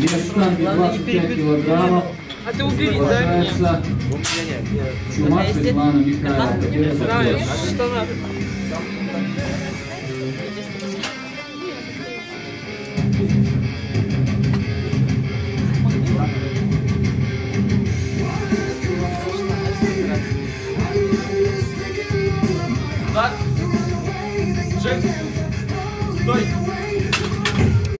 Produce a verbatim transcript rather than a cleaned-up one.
Вес штанги двадцать пять килограммов. А ты убери, дай мне. Чума Светлана Михайловна. Знаю, что надо. Так. Джек. Стой.